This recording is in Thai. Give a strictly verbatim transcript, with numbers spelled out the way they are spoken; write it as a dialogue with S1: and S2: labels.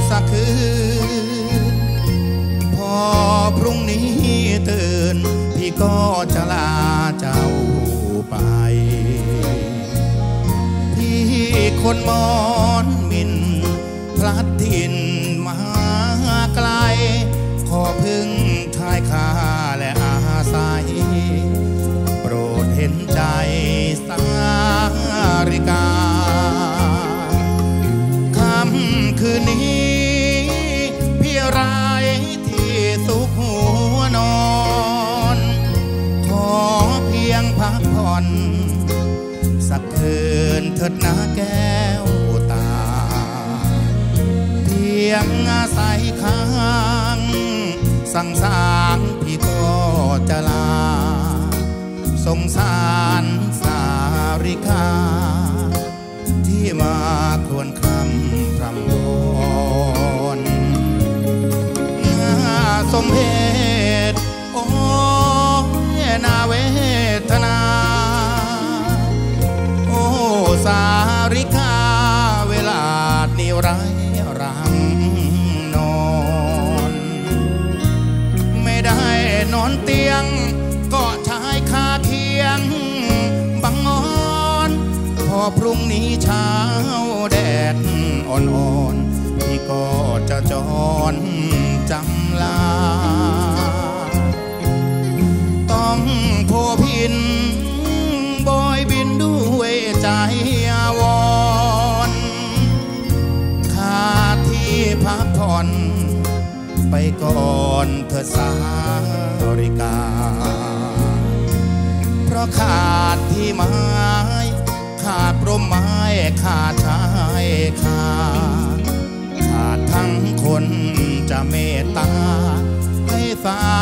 S1: สักคืนพอพรุ่งนี้ตื่นพี่ก็จะลาเจ้าไปพี่คนมอนมินพลัดถิ่นมาไกลขอพึ่งชายคาและอาศัยโปรดเห็นใจสาริกาค่ำคืนนี้พี่รายที่สุขหัวนอนขอเพียงพักผ่อนสักคืนเถิดนะแก้วตาเพียงอาศัยค้างสั่งสางพี่ก็จะลาสงสารสาริกาที่มาควรคำพรำวอนสมเหตุโอ้นาเวทนาโอ้สาริกาเวลานิไรรังนอนไม่ได้นอนเตียงก็ชายคาเคียงบังงอนพอพรุ่งนี้เช้าแดดอ่อนๆพี่ก็จะจรจำลาต้องโผพินบอยบินด้วยใจอาวรขาดที่พักผ่อนไปก่อนเธอสาริกาเพราะขาดที่ไม้ขาดร่มไม้ขาดชายขาดขาดทั้งคนจะเมตตาให้สา